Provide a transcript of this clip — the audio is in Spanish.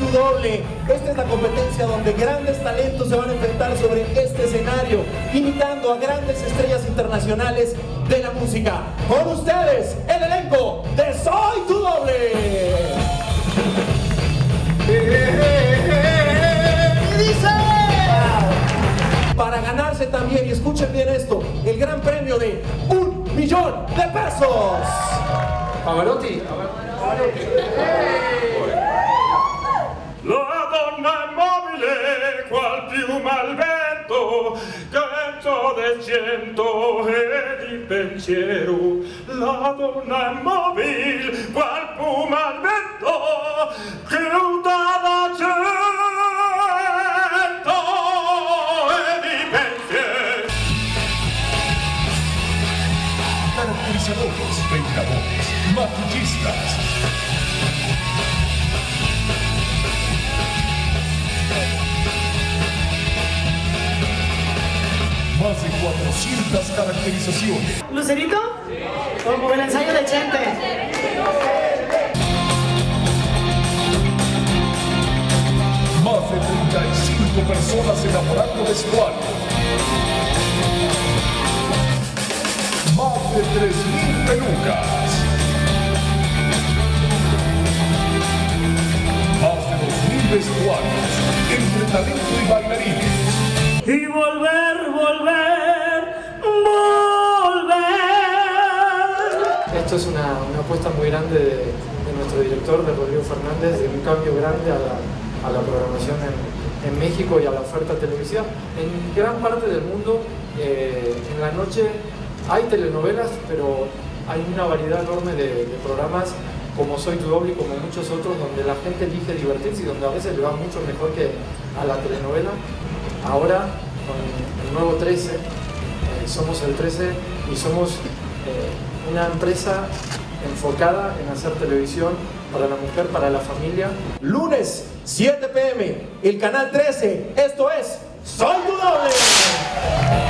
Tu Doble. Esta es la competencia donde grandes talentos se van a enfrentar sobre este escenario, imitando a grandes estrellas internacionales de la música. Con ustedes, el elenco de Soy Tu Doble. Y dice... Para ganarse también, y escuchen bien esto, el gran premio de $1.000.000 pesos. Pavarotti. La donna immobile, qual piuma al vento, canto del cento e di pensiero. La donna immobile, qual piuma al vento, caduta da cento e di pensiero. Caracterizadores, peinadores, maquillistas. Más de 400 caracterizaciones. ¿Lucerito? Como el ensayo de Chente. Más de 35 personas elaborando vestuario. Más de 3.000 pelucas. Más de 2.000 vestuarios entre talento y bailarines. Y volver, volver, volver. Esto es una apuesta muy grande de nuestro director, de Rodrigo Fernández, de un cambio grande a la programación en México y a la oferta televisiva. En gran parte del mundo, en la noche hay telenovelas, pero hay una variedad enorme de programas como Soy Tu Doble y como muchos otros, donde la gente elige divertirse y donde a veces le va mucho mejor que a la telenovela. Ahora, con el nuevo 13, somos el 13 y somos una empresa enfocada en hacer televisión para la mujer, para la familia. Lunes, 7 p.m, el canal 13. Esto es Soy Tu Doble.